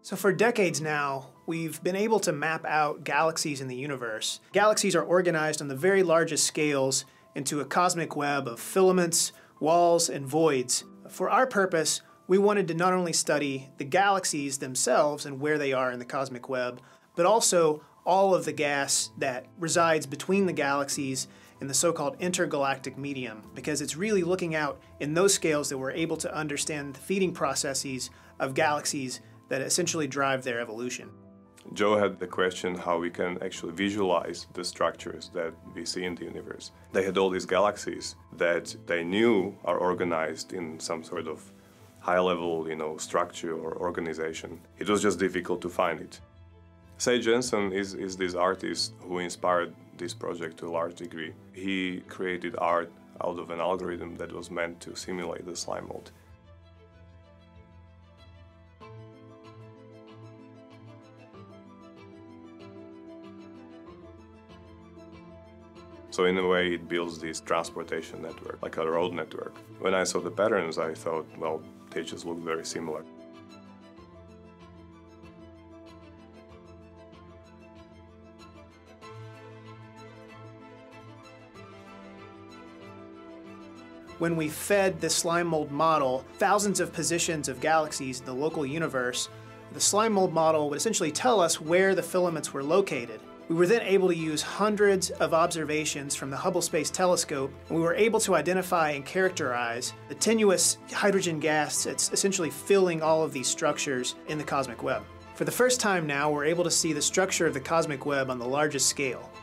So for decades now, we've been able to map out galaxies in the universe. Galaxies are organized on the very largest scales into a cosmic web of filaments, walls, and voids. For our purpose, we wanted to not only study the galaxies themselves and where they are in the cosmic web, but also all of the gas that resides between the galaxies in the so-called intergalactic medium, because it's really looking out in those scales that we're able to understand the feeding processes of galaxies that essentially drive their evolution. Joe had the question how we can actually visualize the structures that we see in the universe. They had all these galaxies that they knew are organized in some sort of high-level, structure or organization. It was just difficult to find it. Say Jensen is this artist who inspired this project to a large degree. He created art out of an algorithm that was meant to simulate the slime mold. So in a way, it builds this transportation network, like a road network. When I saw the patterns, I thought, well, they just look very similar. When we fed the slime mold model thousands of positions of galaxies in the local universe, the slime mold model would essentially tell us where the filaments were located. We were then able to use hundreds of observations from the Hubble Space Telescope, and we were able to identify and characterize the tenuous hydrogen gas that's essentially filling all of these structures in the cosmic web. For the first time now, we're able to see the structure of the cosmic web on the largest scale.